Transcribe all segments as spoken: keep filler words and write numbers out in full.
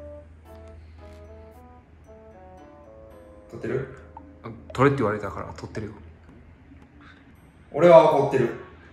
撮ってる？ 撮れって言われたから撮ってるよ。 俺は怒ってる。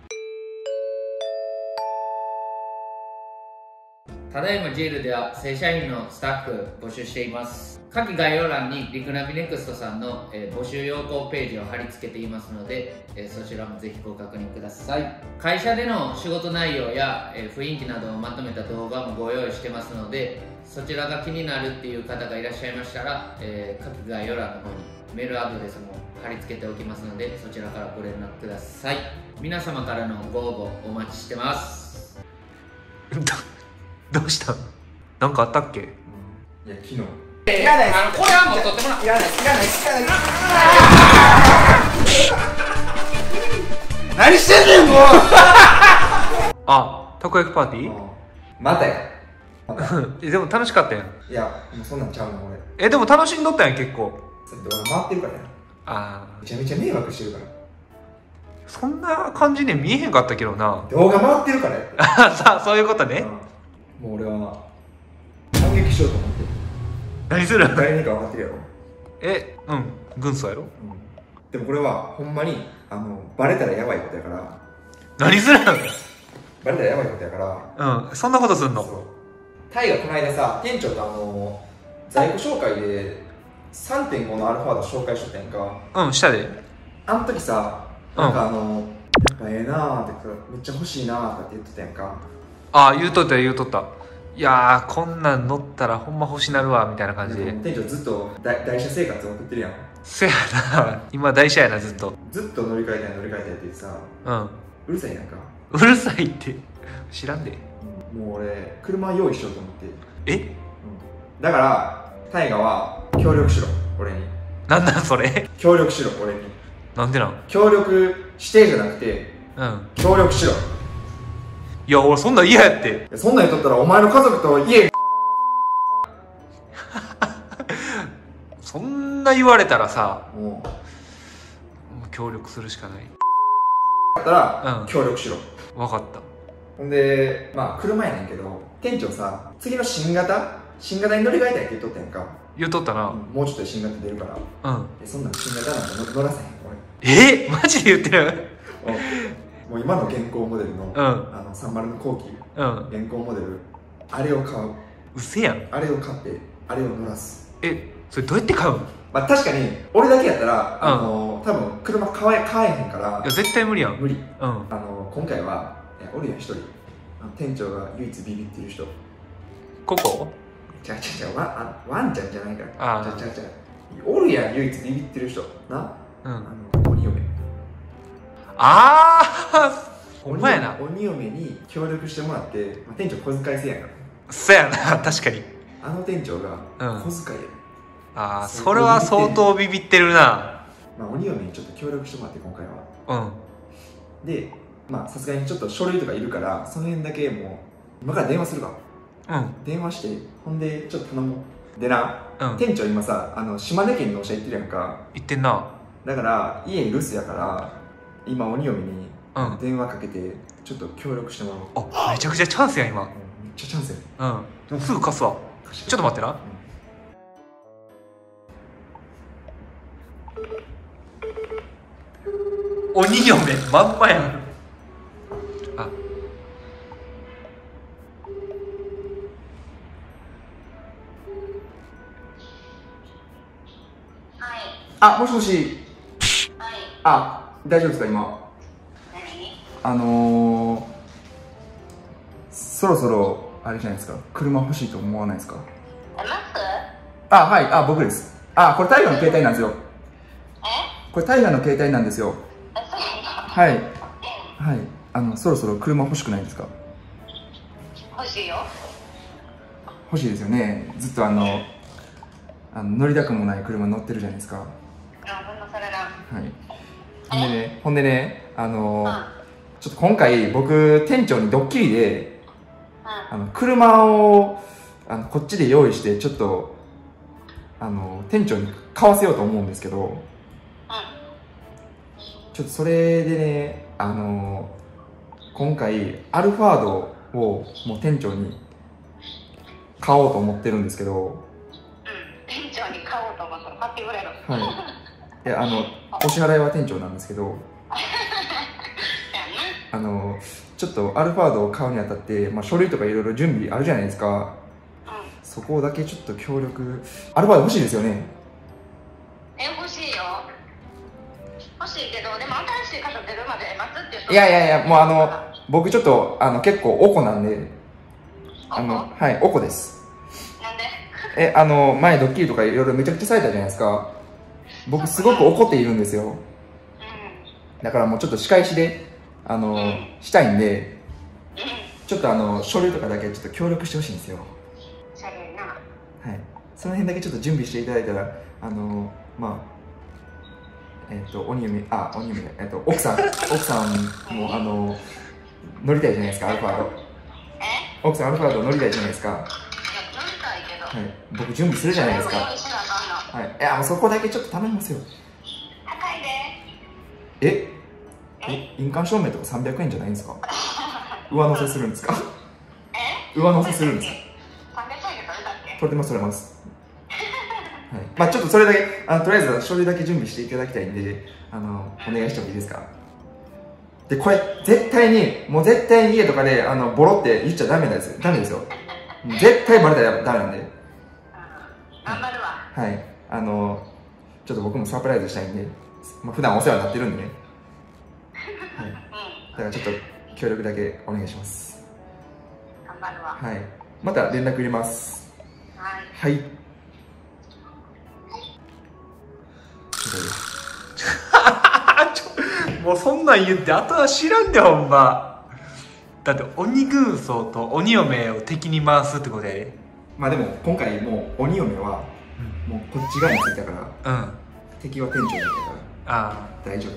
ただいまジェールでは正社員のスタッフ募集しています。下記概要欄にリクナビネクストさんの、えー、募集要項ページを貼り付けていますので、えー、そちらもぜひご確認ください。会社での仕事内容や、えー、雰囲気などをまとめた動画もご用意してますので、そちらが気になるっていう方がいらっしゃいましたら、えー、下記概要欄の方にメールアドレスも貼り付けておきますので、そちらからご連絡ください。皆様からのご応募お待ちしてます。 どうした？なんかあったっけ？ いや、昨日。 いらないです。 あのこれはもう取ってもらう。 いらないです。いらないです。いらないです。何してんねんもう。 あ、たこ焼きパーティー？ またや。 えでも楽しかったやん。 いや、もうそんなんちゃうの俺。 えでも楽しんどったやん結構。 それで俺回ってるからや。 あめちゃめちゃ迷惑してるから。 そんな感じに見えへんかったけどな。 動画回ってるからや。 あさあそういうことね。 うん、もう俺は反撃しようと思ってる。 何する？ 誰にか分かってるやろ。 えうん軍曹やろ。 うん、でもこれはほんまにあのバレたらやばいことやから。 何する？ バレたらやばいことやから。 うんそんなことすんの？ そう。タイがこの間さ、店長とあの在庫紹介で さんてんご のアルファード紹介しとったやんか。 うんしたで。 あの時さ、なんかあの、やっぱええなーってめっちゃ欲しいなーとかって言ってたやんか。 ああ言うとった言うとった。いやーこんなん乗ったらほんま欲しなるわみたいな感じで。 店長ずっと大台車生活を送ってるやん。 せやな今台車やなずっと。 ずっと乗り換えたい乗り換えたいって言ってさ、 うんうるさいやんか。 うるさいって知らんで。 もう俺車用意しようと思って。 え、 うん、だからタイガは協力しろ俺に。 なんなんそれ？ 協力しろ俺に。 なんでなん？ 協力してじゃなくてうん協力しろ。 いや俺そんなん嫌やって。 そんなん言っとったらお前の家族と家そんな言われたらさもうもう協力するしかない。 だったら、 うん協力しろ。 分かった。 ほんでまあ車やねんけど店長さ次の新型新型に乗り換えたいって言っとったやんか。 言うとったな。 うん、もうちょっとで新型出るからうんえそんなん新型なんか乗らせへんえマジで言ってる？ 俺もう今の現行モデルの、 うんあのさんじゅうの後期うん現行モデルあれを買う。 うせやん。 あれを買ってあれを乗らす。 えそれどうやって買うの？ まあ確かに俺だけやったら、あの多分車買え買えへんからいや絶対無理やん。 無理。 うんあの今回はいやおるやん一人あの店長が唯一ビビってる人。 ここ？ ちゃうちゃうちゃうワンワンちゃんじゃないからあーちゃうちゃうちゃうおるやん唯一ビビってる人な。 うんあの鬼嫁。 ああほんまやな。 鬼嫁に協力してもらって、まあ、店長小遣い制やからそやな確かに。 あの店長がうん小遣いや、 ああそれは相当ビビってるな。 まあ、鬼嫁にちょっと協力してもらって今回は。 うんでまあさすがにちょっと書類とかいるからその辺だけもう今から電話するわ。 うん電話してほんでちょっと頼もう。でな、 うん店長今さあの島根県に納車行ってるやんか。 言ってんな。 だから家留守やから今鬼嫁にうん電話かけてちょっと協力してもらおう。 あめちゃくちゃチャンスや今。 うんめっちゃチャンスやね。 うんでもすぐ貸すわ。ちょっと待ってな。鬼嫁まんまやん。ああ、もしもし。あ、大丈夫ですか今。あのー、そろそろあれじゃないですか車欲しいと思わないですか？あ、はい、あ、僕です。あ、これタイガーの携帯なんですよ。これタイガーの携帯なんですよ。はい。はい。あの、そろそろ車欲しくないですか？ 欲しいよ。 欲しいですよね。ずっとあの、あの乗りたくもない車乗ってるじゃないですか。 あ、ほんまそれな。 はい。ほんでね、ほんでね、あのー、ちょっと今回僕、店長にドッキリで、あの、車を、あの、こっちで用意して、ちょっと、あの、店長に買わせようと思うんですけど、ちょっとそれでね、あのー、今回、アルファードをもう店長に買おうと思ってるんですけど、 うん、店長に買おうと思ったら買ってくれる。 はいいやあのお支払いは店長なんですけどあのちょっとアルファードを買うにあたって、まあ、書類とかいろいろ準備あるじゃないですか。 うん、 そこだけちょっと協力アルファード欲しいですよね。 え、欲しいよ。欲しいけど、でも新しい方出るまで待つって言うと。 いやいやいやもうあの僕ちょっとあの結構おこなんで、あのはいおこです。 なんでえあの前ドッキリとかいろいろめちゃくちゃされたじゃないですか。僕すごく怒っているんですよ。 うん、 だからもうちょっと仕返しであの、うん、したいんで、 うん、 ちょっとあの書類とかだけちょっと協力してほしいんですよ。 それな。 はい、その辺だけちょっと準備していただいたら、あのまあえっ、ー、と鬼嫁あ鬼嫁えっ、ー、と奥さん奥さんもあの乗りたいじゃないですかアルファード。 え？ 奥さんアルファード乗りたいじゃないですか。 いや乗りたいけど。 はい、僕準備するじゃないですか。はい、いやもうそこだけちょっと頼みますよ。 高いで。え？え？印鑑証明とかさんびゃくえんじゃないんですか？上乗せするんですか？ え？ 上乗せするんですか？ さんびゃくえんで取れたっけ？ 取れてます取れます。はい、まあちょっとそれだけあのとりあえず書類だけ準備していただきたいんで、あのお願いしてもいいですか？でこれ絶対にもう絶対に家とかであのボロって言っちゃダメなんですよ。ダメですよ。絶対バレたらダメなんで。 頑張るわ。 はい、あのちょっと僕もサプライズしたいんで、まあ、普段お世話になってるんでね、はい、だからちょっと協力だけお願いします。 頑張るわ。 はい、また連絡入れます。 はい。 はい。 もうそんなん言ってあとは知らんでほんま。だって鬼軍曹と鬼嫁を敵に回すってことやで。 まあでも今回もう鬼嫁はもうこっち側についたから、うん、敵は店長だったからあ大丈夫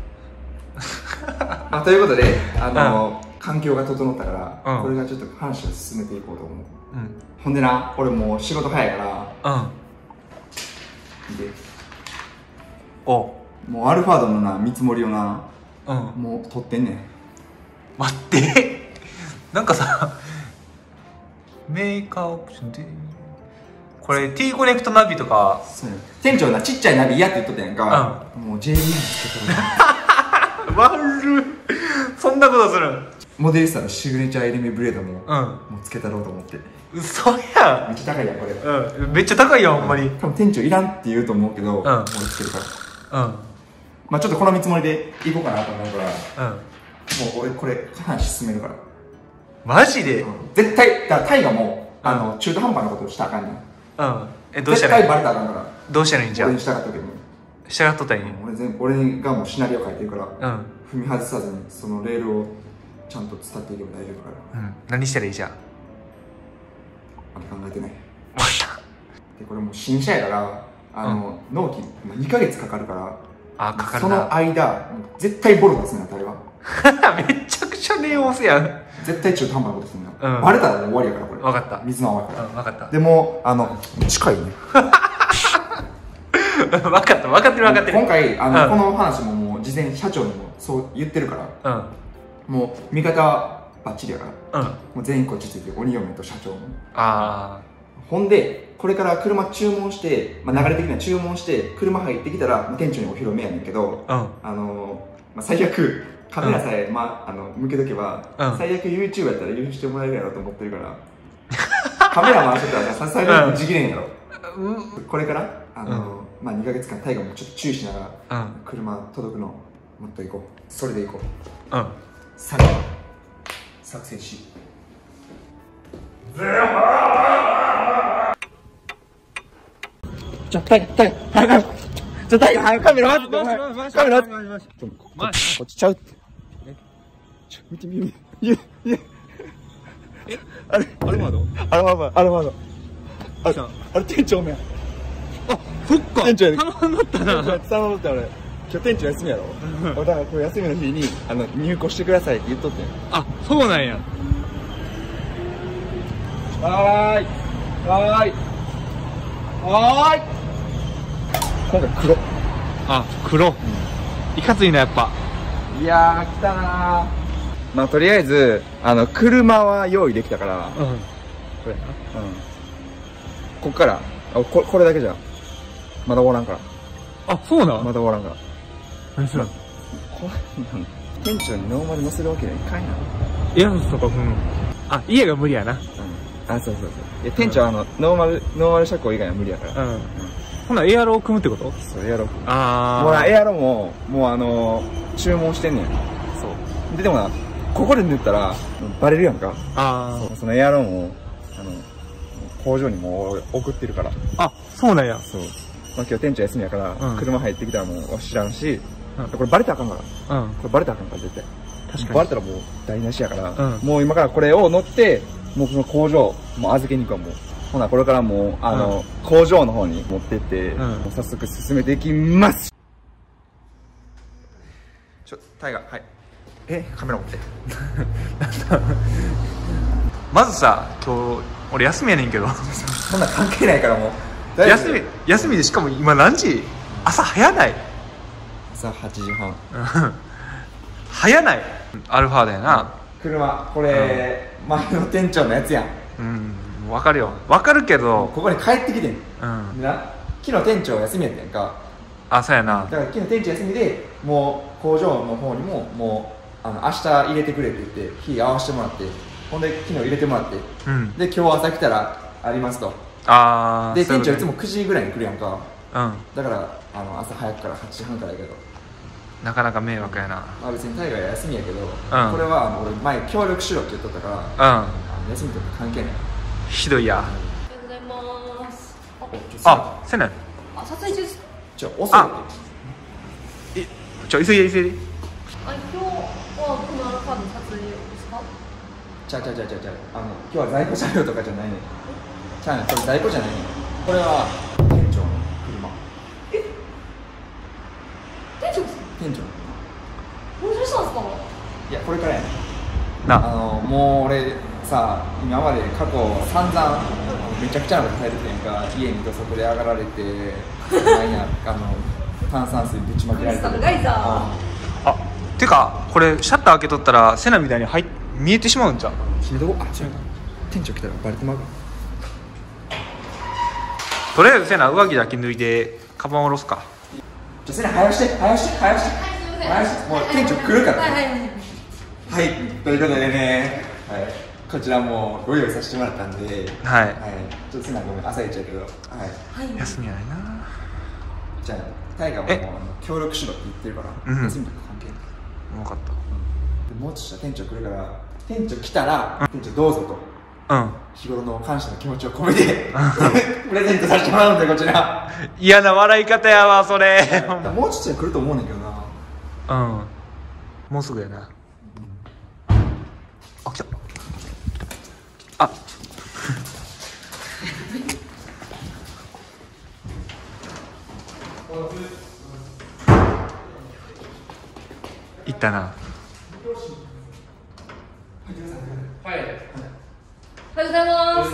まあということであの、うん、環境が整ったから、うん、これがちょっと話を進めていこうと思う、うん、ほんでな俺もう仕事早いからうんでおもうアルファードのな見積もりをな、うん、もう取ってんねん。 待ってなんかさメーカーオプションでこれ T コネクトナビとか店長なちっちゃいナビ嫌って言っとったやんか、うん、もう J リーグつけとる悪っそんなことするモデリスタのシグネチャーエルメブレードも、うん、もうつけたろうと思って。 嘘やんめっちゃ高いやんこれ、 うん、めっちゃ高いやんほんまに。 多分店長いらんって言うと思うけど、うん、もうつけるからうんまあちょっとこの見積もりでいこうかなと思うから、うん、もう俺これ話進めるから。 マジで、 うん、絶対だからタイガも、うん、あの中途半端なことしたらあかんねん。 うんえどうしたらいい？ 絶対バレたらあかんから。 どうしたらいいんじゃん。 俺に従ったけど従っとったらいいね。 俺全俺がもうシナリオ書いてるから、うん、踏み外さずにそのレールをちゃんと伝っていけば大丈夫から。うん何したらいいじゃん。 まだ考えてない。分かったでこれもう新車やからあの、うん、納期にかげつかかるから。 あかかるその間絶対ボロ出すな、あれはめちゃくちゃ念押すやん。 絶対中途半端なことするな、うん、バレたら終わりやからこれ。 分かった。 水の泡から、 うん、分かった。 でもあの近いね分かった分かってる分かってる。 今回あの、うん、この話ももう事前に社長にもそう言ってるから、うん、もう味方バッチリやから、うん、もう全員こっちついて鬼嫁と社長も。ああほんでこれから車注文して、まあ、流れ的には注文して車入ってきたら店長にお披露目やねんけど、うん、あのまあ、最悪カメラさえ、うんまあ、あの向けとけば、うん、最悪 YouTube やったら優勝してもらえるやろと思ってるからカメラ回してたらさすがに打ち切れんやろ、うん、これからあの、うんまあ、にかげつかんタイガもちょっと注意しながら、うん、車届くのもっと行こう。それで行こう。うんさあ作戦しゼロちょ、タイガ、タイガ、早く、ちょ、タイガ、早くカメラ回って、カメラ回って、カメラ回って、ちょ、こっちちゃうって。えちょ、見てみよう。いや、いや。えあれ、アルマードアルマード、アルマード。あれ、あれ店長ね。あ、そっか。店長やね。頼んだったな。頼んだった俺。今日店長休みやろ。俺、だからこれ休みの日に、あの、入庫してくださいって言っとってん。 あ、そうなんや。 はーい。はーい。はーい。今回黒。 あ、黒。うん、いかついなやっぱ。 いやー来たなー。まあとりあえずあの車は用意できたから。うん。これな。うん。 こっからあ こ, これだけじゃまだ終わらんからあ、そうなんまだ終わらんから何するのこ店長にノーマル乗せるわけにはいかんやん。 エアロスとか踏むあ、家が無理やな。 うん、あ、そうそうそう。いや店長はあの、ノーマルノーマル車庫以外は無理やから。 うん、ほなエアロを組むってこと？ そうエアロ。 ああもうなエアロももうあのー、注文してんねん。そうででもなここで塗ったらバレるやんか。ああ そ, そのエアロもあの工場にもう送ってるから。あ、そうなんや。そう、まあ、今日店長休みやから、うん、車入ってきたらもう知らんし、うん、これバレたらあかんから、うん、これバレたらあかんから絶対。確かにバレたらもう台無しやから、うん、もう今からこれを乗ってもうこの工場もう預けに行くわ。もうほなこれからもうあの、うん、工場の方に持ってって、うん、もう早速進めていきます。ちょタイガー、はい、えカメラ持ってまずさ今日俺休みやねんけどそんな関係ないからもう休み休みでしかも今何時？朝早ない？ 朝はちじはん早ない？アルファだよな、 車これ、うん、前の店長のやつやん。うん分かるよ分かるけどここに帰ってきてん、うん、でな昨日店長休みやったやんか。 あ、そうやな。 だから昨日店長休みでもう工場の方にももうあの明日入れてくれって言って日合わせてもらって、ほんで昨日入れてもらって、うん、で今日朝来たらありますと。あで店長いつもくじぐらいに来るやんか、うん、だからあの朝早くからはちじはんからやけどなかなか迷惑やな。 まあ別にタイガー休みやけど、うん、これはあの俺前協力しろって言っとったから、うん、休みとか関係ない。 ひどいや。 おはようございます。 あ、せない。 あ、撮影中です。 ちょ、遅い。 え、ちょ、急いで急いで。 あ、今日はこのアルファの撮影ですか？ ちゃうちゃうちゃうちゃうちゃう。あの、今日は在庫車両とかじゃないね。ちゃうね、これ在庫じゃないね。これは店長の車。 え？店長ですか？ 店長。 何したんですか？ いや、これからやね。 な。 あの、もう俺さ、今まで過去散々めちゃくちゃなことされててんか、家に土足で上がられて、なんや、あの炭酸水ぶちまけられてる。 あ、てかこれシャッター開けとったらセナみたいに入っ見えてしまうんじゃん。 ひどっ。あ、違う。店長来たらバレてまう。 とりあえずセナ上着だけ脱いでカバン下ろすか。 じゃセナ早して早して早して早して。もう店長来るから。はいはいはい。はい、ということでね、はい、こちらもご用意させてもらったんで、はい、はい、ちょっとセナごめん朝一やけど、はい、 休みやないな。 じゃあタイガーも協力しろって言ってるから、うん、休みとか関係ない。 分かった。 でもうちょっとしたら店長来るから、店長来たら、うん、店長どうぞと、うん、日頃の感謝の気持ちを込めてプレゼントさせてもらうので、こちら嫌な笑い方やわそれもうちょっとで来ると思うねんけどな。 うん、もうすぐやな。あ、来た。あ行ったな。はい。 おはようございます。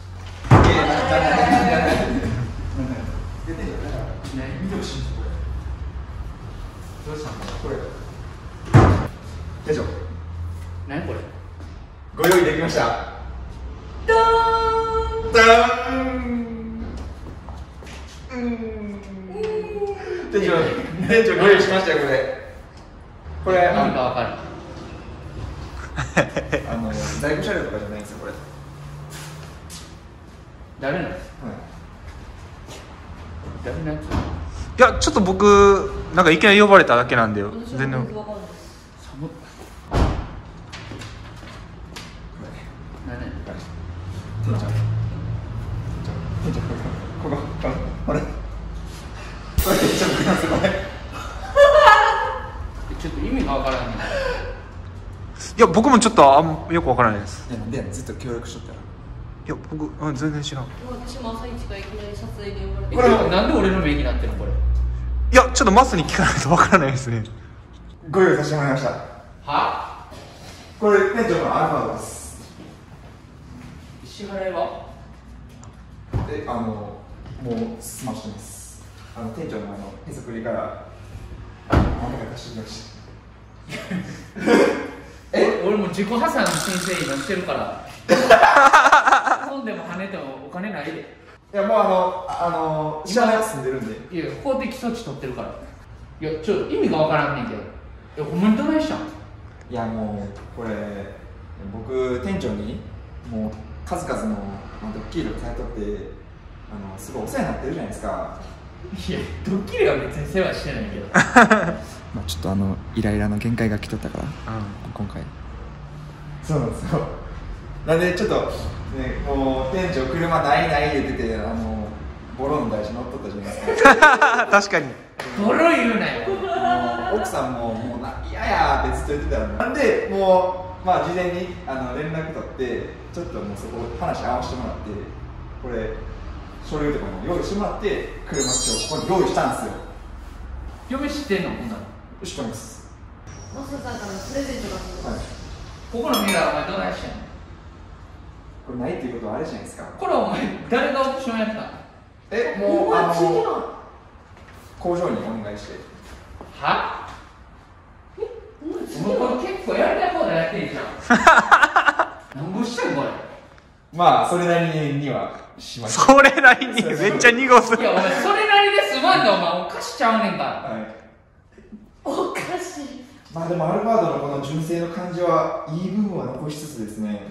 どうしたんだこれ。店長。 何これ。 ご用意できました。 ダーン。 ダーン。うん。店長、店長ご用意しましたよこれ。これ何かわかる。 あの在庫車両とかじゃないんですよこれ。 誰の？はい。誰のやつ？ いやちょっと僕なんかいきなり呼ばれただけなんで全然。 店長、店長、ここ、ここ、これ、これ店長来ますこれ。 ちょっと意味がわからない。 いや僕もちょっとあんよくわからないです。 いやなんでずっと協力しとったら。 いや僕うん全然知らん。 私も朝一からいきなり撮影で呼ばれて。 これなんで俺の名義になってるのこれ。 いやちょっとマスに聞かないとわからないですね。 ご用意させてもらいました。 は？ これ店長のアルファです。 支払いは？ で、あの、もう済ましてます。あの、店長のあの、手作りから、あなたが貸してきました。 え俺も自己破産の申請今してるから。飛んでも跳ねてもお金ないで。 いやもうあのあの知らない住んでるんで。 いや法的措置取ってるから。いやちょっと意味がわからんねんけど。いやほんまにどないしたん？ いやもうこれ僕店長にもう数々のドッキリをされとってあのすごいお世話になってるじゃないですか。 いやドッキリは別に世話してないけど。 まあちょっとあのイライラの限界が来とったから、うん、今回そうなんですよ。なんでちょっとねもう店長車ないない言っててあのボロの大事乗っとったじゃないですか。 確かにボロ言うなよ。 もう奥さんももうな嫌やーってずっと言ってたのなんでもうまあ事前にあの連絡取ってちょっともうそこ話合わせてもらってこれ書類とかも用意してもらって車今日ここに用意したんですよ。 嫁知ってんの？こんなの知ってます。 マスターからのプレゼントが来る。 はい。 ここのミラーお前どないしてんの？ これないっていうことはあれじゃないですか。 これお前誰がオプションやったの？ え、もうあの工場にお願いして。 は？え、もうこれ結構やりたい放題やってんじゃん。なんぼしてんこれ。 まあそれなりにはしました。 それなりにめっちゃ濁す。 いやお前それなりですまんのお前お菓子ちゃうねんから。 はい。 おかしい。 まあでもアルファードのこの純正の感じはいい部分は残しつつですね。 うん。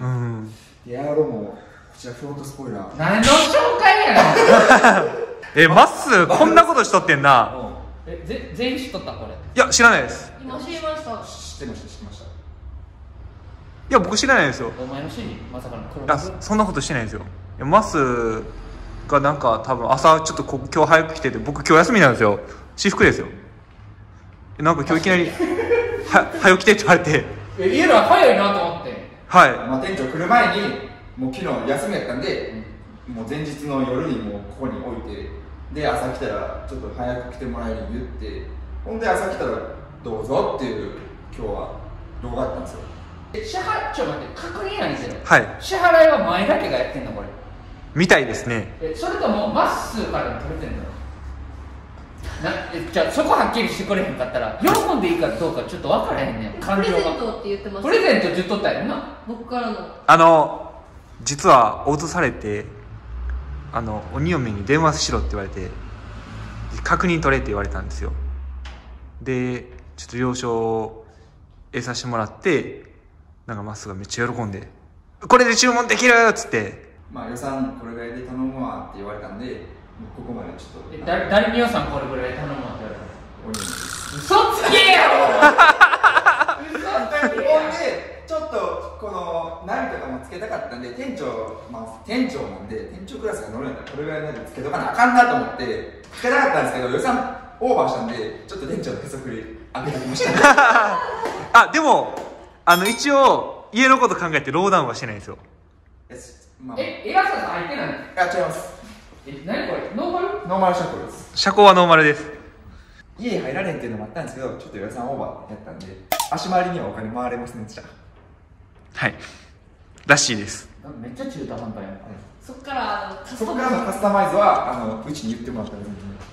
エアロもこちらフロントスポイラー。 何の紹介やねん。 え、まっすーこんなことしとってんな。 え、ぜ全員知っとったこれ。 いや知らないです。 今知りました。 知ってました知ってました。 いや僕知らないですよ。 お前の指示まさかの黒いやそんなことしてないですよ。いやマスがなんか多分朝ちょっとこ今日早く来てて僕今日休みなんですよ。私服ですよ。なんか今日いきなりは早起きてって言われて。 え、家ら早いなと思って。 はい。 まあ店長来る前にもう昨日休みやったんで、うん、もう前日の夜にもうここに置いてで朝来たらちょっと早く来てもらえるように言ってほんで朝来たらどうぞっていう今日は動画だったんですよ。 え、支払いちょっと待って確認なんですよ。 はい。 支払いは前だけがやってんのこれ。 みたいですね。 え、それともまっすーからのプレゼントなえじゃあそこはっきりしてくれへんかったら喜んでいいかどうかちょっと分からへんねんプ感情が。 レゼントって言ってます。 プレゼント言っとったよな。 僕からの。 あの実は脅されてあの鬼嫁に電話しろって言われて確認取れって言われたんですよ。でちょっと了承を得させてもらってなんかまっすぐがめっちゃ喜んでこれで注文できるっつってまあ予算これぐらいで頼むわって言われたんでここまでちょっとえ誰誰に予算これぐらい頼むわって言われた鬼に嘘つけやろ嘘つけほんでちょっとこのナビとかもつけたかったんで店長、まあ、店長なんで店長クラスが乗るんやったらこれぐらいのナビつけとかなあかんなと思ってつけたかったんですけど予算オーバーしたんでちょっと店長のへそくり上げてきましたあでもあの一応家のこと考えてローダウンはしてないんですよ。 まあ、 え、エアサス入ってないの？ あ、違います。 え、何これ？ノーマル？ ノーマル車庫です。 車高はノーマルです。 家入られんっていうのもあったんですけどちょっと予算オーバーやったんで足回りにはお金回れませんでした。 はいらしいです。 めっちゃ中途半端やん、はい、 そっからあのカスタそこマイズからのカスタマイズはあのうちに言ってもらったんです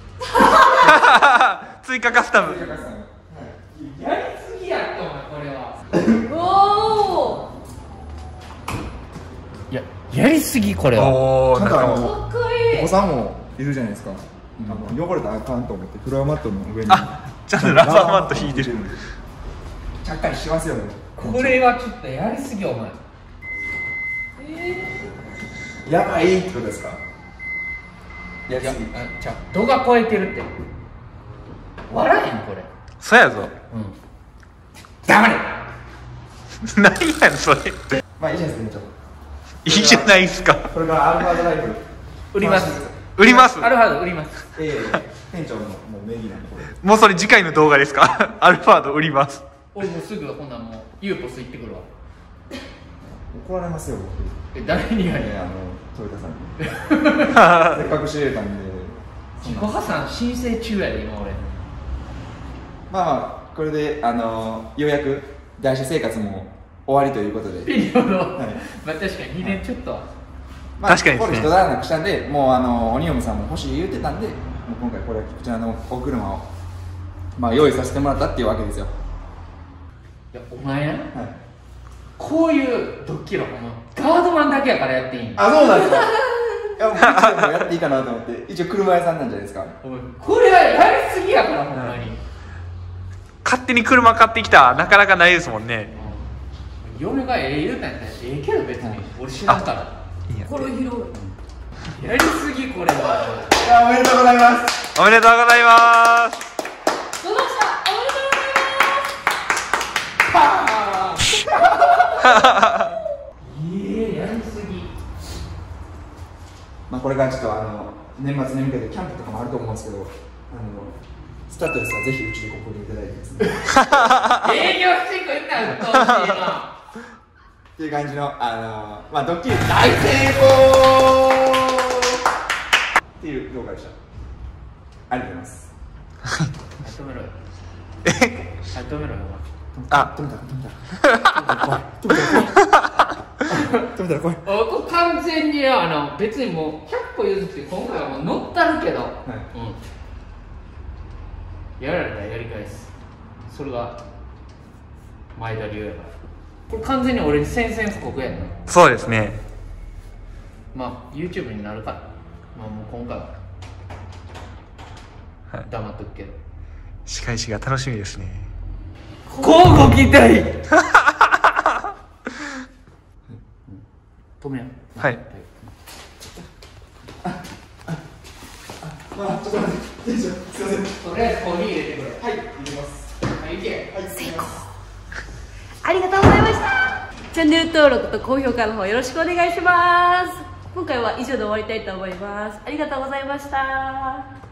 追加カスタム。 追加カスタム、はい、 やりすぎやってお前これはおーいや、やりすぎこれはおーなんかなんかあのかっこいい。 お子さんもいるじゃないですか、あの汚れたらあかんと思ってフロアマットの上にあちゃんとラバーマット引いてる。 ちゃっかりしてますよね。 これはちょっとやりすぎお前えやばいってことですか。やいやりすぎ、 あじゃあ度が超えてるって笑えんこれそうやぞ。 うん黙れ何やねんそれ。 まあいいじゃないですかね、ちょっいいじゃないですか。 とこれからアルファドライブ売ります売ります。 アルファード売りますええ店長のもう名義なんでこれもうそれ次回の動画ですか。アルファード売ります。 俺もうすぐほんならもうユーポス行ってくるわ怒られますよ僕。 え誰にやねんええあのトヨタさんにせっかく知れたんで自己破産申請中やで今俺まあまあこれであのようやく台車生活も終わりということで、 ピリオド、 はいまあ確かににねんちょっとは、 まあ、 確かにですねこれ人だらなくしたんでもうあの鬼嫁さんも欲しい言うてたんでもう今回これこちらのお車をまあ用意させてもらったっていうわけですよ。 いやお前なはいこういうドッキリはほんまガードマンだけやからやっていいんあ、そうなんですか。 やもううちでもやっていいかなと思って一応車屋さんなんじゃないですか。 これはやりすぎやからほんまに、 勝手に車買ってきたなかなかないですもんね。 嫁がええ言うたんやったらええけど別に俺知らんからいいやこれ広い。 やりすぎこれは。 いやおめでとうございます。 おめでとうございます。 どうした。おめでとうございいえやりすぎ。 まあこれからちょっとあの年末に向けてキャンプとかもあると思うんですけど、あのスタッドレスはぜひうちでご購入いただいてですね営業してくんなうっとうしいなっていう感じのあのまあドッキリ大成功っていう動画でした。ありがとうございます。 止めろよはい止めろよあ、 止めた止めた怖い止めたら怖い止めたら怖い。 おこれ完全にあの別にもうひゃっこ譲って今回はもう乗ったるけど、 はいうん、やられたらやり返す。それが前田流やから。これ完全に俺に宣戦布告やんな。 そうですね。 まあ YouTube になるからまあもう今回ははい黙っとくけど、 仕返しが楽しみですね。 交互期待止めよう。 はい。 まあちょっと待って店長すいません。 とりあえずコーヒー入れてくれ。 はい入れます。 はい行け。 はい成功。 ありがとうございました。チャンネル登録と高評価の方よろしくお願いします。今回は以上で終わりたいと思います。ありがとうございました。